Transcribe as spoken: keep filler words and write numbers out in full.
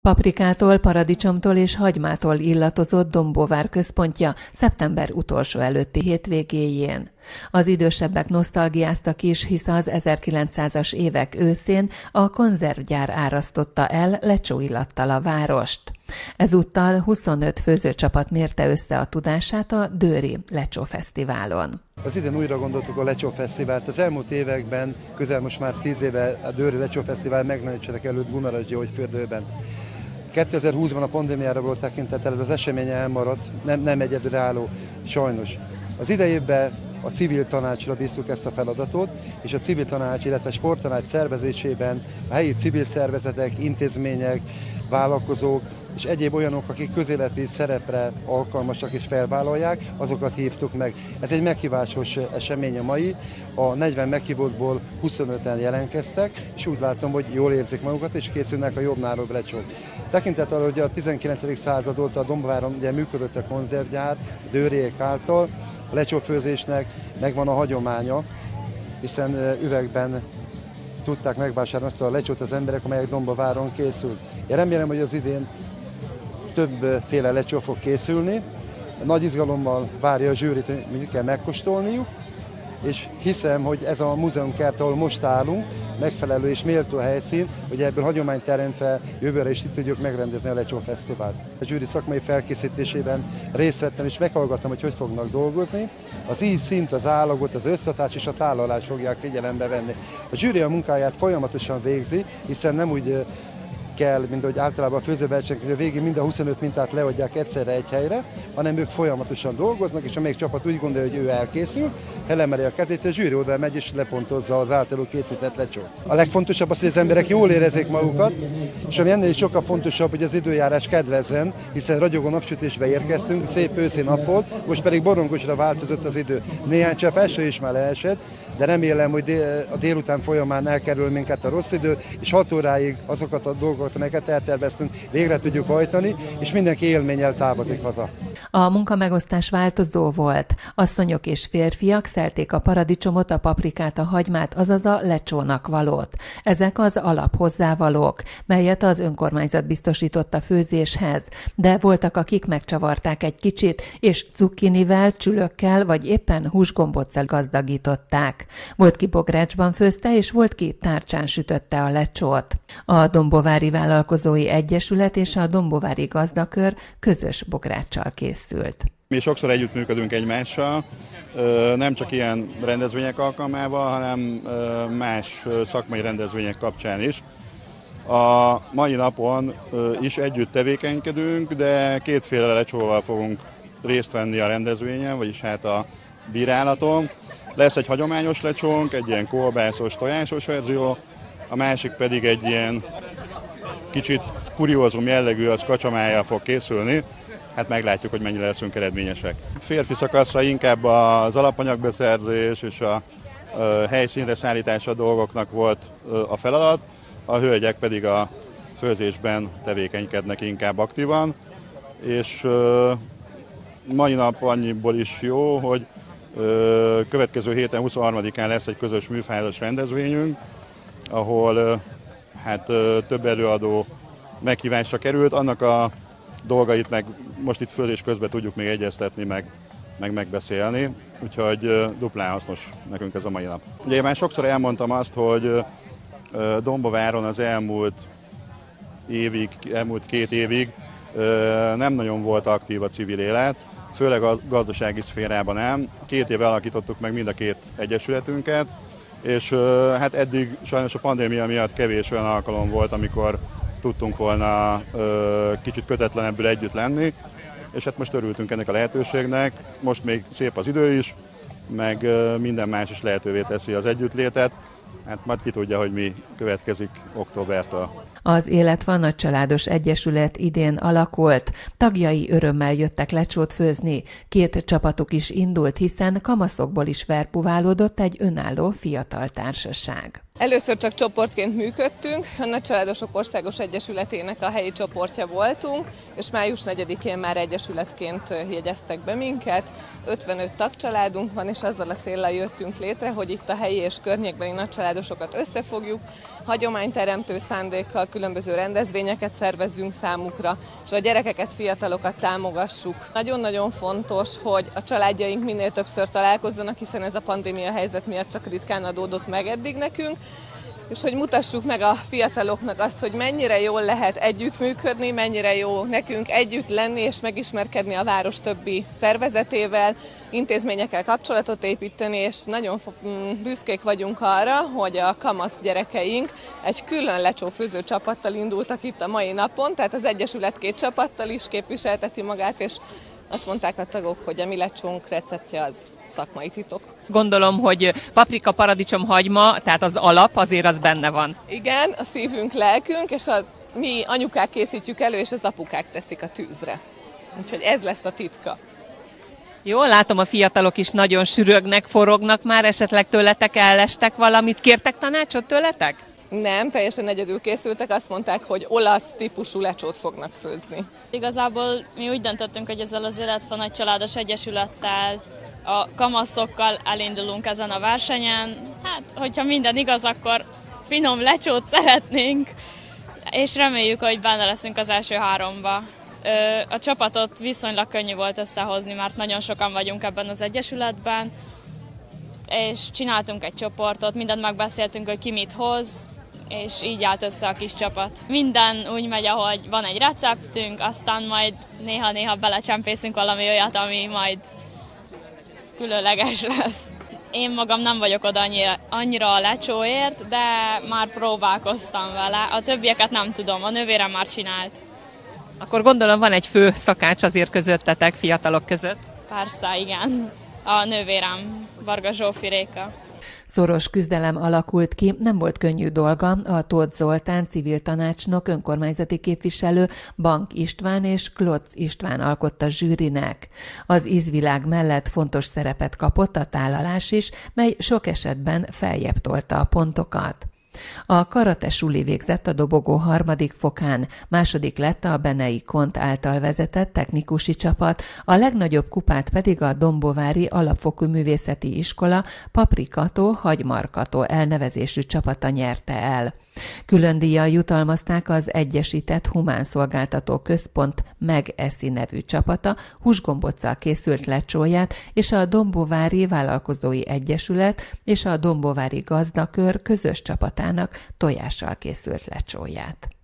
Paprikától, paradicsomtól és hagymától illatozott Dombóvár központja szeptember utolsó előtti hétvégéjén. Az idősebbek nosztalgiáztak is, hisz az ezerkilencszázas évek őszén a konzervgyár árasztotta el lecsóillattal a várost. Ezúttal huszonöt főzőcsapat mérte össze a tudását a Dőri Lecsó Fesztiválon. Az idén újra gondoltuk a Lecsó Fesztivált. Az elmúlt években, közel most már tíz éve a Dőri Lecsó Fesztivál megnagyítsanak előtt Gunarasd-Gyógyfürdőben. kétezer-húszban a pandémiára volt tekintettel, ez az esemény elmaradt, nem, nem egyedülálló, sajnos. Az idejében a civil tanácsra bíztuk ezt a feladatot, és a civil tanács, illetve sporttanács szervezésében a helyi civil szervezetek, intézmények, vállalkozók és egyéb olyanok, akik közéleti szerepre alkalmasak és felvállalják, azokat hívtuk meg. Ez egy meghívásos esemény a mai, a negyven meghívottból huszonöten jelentkeztek, és úgy látom, hogy jól érzik magukat, és készülnek a jobbnál jobb lecsók. Tekintettel, hogy a tizenkilencedik század óta a Dombováron ugye működött a konzervgyár, a Dőriek által, a lecsófőzésnek megvan a hagyománya, hiszen üvegben tudták megvásárolni azt a lecsót az emberek, amelyek Dombováron készült. Én remélem, hogy az idén többféle lecsó fog készülni. Nagy izgalommal várja a zsűrit, hogy mit kell megkóstolniuk, és hiszem, hogy ez a múzeumkert, ahol most állunk, megfelelő és méltó helyszín, hogy ebből hagyományt teremtve jövőre is itt tudjuk megrendezni a Lecsó Fesztivált. A zsűri szakmai felkészítésében részt vettem, és meghallgattam, hogy hogy fognak dolgozni. Az íz szint, az állagot, az összhatás és a tálalás fogják figyelembe venni. A zsűri a munkáját folyamatosan végzi, hiszen nem úgy kell, mint ahogy általában a főzőversenyek, hogy a végén mind a huszonöt mintát leadják egyszerre egy helyre, hanem ők folyamatosan dolgoznak, és amelyik csapat úgy gondolja, hogy ő elkészül, felemeli a kezét, a zsűri oda megy és lepontozza az általuk készített lecsót. A legfontosabb az, hogy az emberek jól érezzék magukat, és ami ennél is sokkal fontosabb, hogy az időjárás kedvezzen, hiszen ragyogó napsütésbe érkeztünk, szép őszi nap volt, most pedig borongosra változott az idő. Néhány csepp eső is már leesett, de remélem, hogy dél, a délután folyamán elkerül minket a rossz idő, és hat óráig azokat a dolgokat, amelyeket elterveztünk, végre tudjuk hajtani, és mindenki élménnyel távozik haza. A munkamegosztás változó volt. Asszonyok és férfiak szelték a paradicsomot, a paprikát, a hagymát, azaz a lecsónak valót. Ezek az alaphozzávalók, melyet az önkormányzat biztosított a főzéshez, de voltak, akik megcsavarták egy kicsit, és cukkinivel, csülökkel vagy éppen húsgombóccal gazdagították. Volt, ki bográcsban főzte, és volt, ki tárcsán sütötte a lecsót. A Dombovári Vállalkozói Egyesület és a Dombovári Gazdakör közös bográccsal készült. Mi sokszor együttműködünk egymással, nem csak ilyen rendezvények alkalmával, hanem más szakmai rendezvények kapcsán is. A mai napon is együtt tevékenykedünk, de kétféle lecsóval fogunk részt venni a rendezvényen, vagyis hát a bírálaton. Lesz egy hagyományos lecsónk, egy ilyen kolbászos, tojásos verzió, a másik pedig egy ilyen kicsit kuriózum jellegű, az kacsamájjal fog készülni. Hát meglátjuk, hogy mennyire leszünk eredményesek. A férfi szakaszra inkább az alapanyagbeszerzés és a helyszínre szállítása dolgoknak volt a feladat, a hölgyek pedig a főzésben tevékenykednek inkább aktívan, és mai nap annyiból is jó, hogy következő héten huszonharmadikán lesz egy közös műfázas rendezvényünk, ahol hát több előadó meghívásra került, annak a dolgait meg most itt főzés közben tudjuk még egyeztetni, meg, meg megbeszélni, úgyhogy duplán hasznos nekünk ez a mai nap. Ugye én már sokszor elmondtam azt, hogy Dombováron az elmúlt évig, elmúlt két évig nem nagyon volt aktív a civil élet, főleg a gazdasági szférában nem. Két éve alakítottuk meg mind a két egyesületünket, és hát eddig sajnos a pandémia miatt kevés olyan alkalom volt, amikor tudtunk volna kicsit kötetlenebbül együtt lenni, és hát most örültünk ennek a lehetőségnek. Most még szép az idő is, meg minden más is lehetővé teszi az együttlétet. Hát majd ki tudja, hogy mi következik októbertől. Az Élet van nagycsaládos egyesület idén alakult. Tagjai örömmel jöttek lecsót főzni. Két csapatuk is indult, hiszen kamaszokból is verpuválódott egy önálló fiatal társaság. Először csak csoportként működtünk, a Nagycsaládosok Országos Egyesületének a helyi csoportja voltunk, és május negyedikén már egyesületként jegyeztek be minket. ötvenöt tagcsaládunk van, és azzal a céllal jöttünk létre, hogy itt a helyi és környékbeli nagycsaládosokat összefogjuk, hagyományteremtő szándékkal különböző rendezvényeket szervezzünk számukra, és a gyerekeket, fiatalokat támogassuk. Nagyon-nagyon fontos, hogy a családjaink minél többször találkozzanak, hiszen ez a pandémia helyzet miatt csak ritkán adódott meg eddig nekünk, és hogy mutassuk meg a fiataloknak azt, hogy mennyire jól lehet együttműködni, mennyire jó nekünk együtt lenni és megismerkedni a város többi szervezetével, intézményekkel kapcsolatot építeni, és nagyon büszkék vagyunk arra, hogy a kamasz gyerekeink egy külön lecsófőző csapattal indultak itt a mai napon, tehát az Egyesület két csapattal is képviselteti magát, és azt mondták a tagok, hogy a mi lecsónk receptje az szakmai titok. Gondolom, hogy paprika, paradicsom, hagyma, tehát az alap azért az benne van. Igen, a szívünk, lelkünk, és a mi anyukák készítjük elő, és az apukák teszik a tűzre. Úgyhogy ez lesz a titka. Jól látom, a fiatalok is nagyon sürögnek, forognak már, esetleg tőletek ellestek valamit. Kértek tanácsot tőletek? Nem, teljesen egyedül készültek, azt mondták, hogy olasz típusú lecsót fognak főzni. Igazából mi úgy döntöttünk, hogy ezzel az Életfa Nagycsaládos Egyesülettel, a kamaszokkal elindulunk ezen a versenyen. Hát, hogyha minden igaz, akkor finom lecsót szeretnénk, és reméljük, hogy benne leszünk az első háromba. A csapatot viszonylag könnyű volt összehozni, mert nagyon sokan vagyunk ebben az egyesületben, és csináltunk egy csoportot, mindent megbeszéltünk, hogy ki mit hoz, és így állt össze a kis csapat. Minden úgy megy, ahogy van egy receptünk, aztán majd néha-néha belecsempészünk valami olyat, ami majd különleges lesz. Én magam nem vagyok oda annyira, annyira a lecsóért, de már próbálkoztam vele. A többieket nem tudom, a nővérem már csinált. Akkor gondolom van egy fő szakács azért közöttetek, fiatalok között? Persze, igen. A nővérem, Varga Zsófi Réka. Szoros küzdelem alakult ki, nem volt könnyű dolga a Tóth Zoltán civil tanácsnok, önkormányzati képviselő, Bank István és Klotz István alkotta zsűrinek. Az ízvilág mellett fontos szerepet kapott a tálalás is, mely sok esetben feljebb tolta a pontokat. A karate suli végzett a dobogó harmadik fokán, második lett a Benei Kont által vezetett technikusi csapat, a legnagyobb kupát pedig a Dombovári Alapfokú Művészeti Iskola Paprikató Hagymarkató elnevezésű csapata nyerte el. Külön díjjal jutalmazták az Egyesített Humánszolgáltató Központ Megeszi nevű csapata húsgombóccal készült lecsóját, és a Dombovári Vállalkozói Egyesület és a Dombovári Gazdakör közös csapatának tojással készült lecsóját.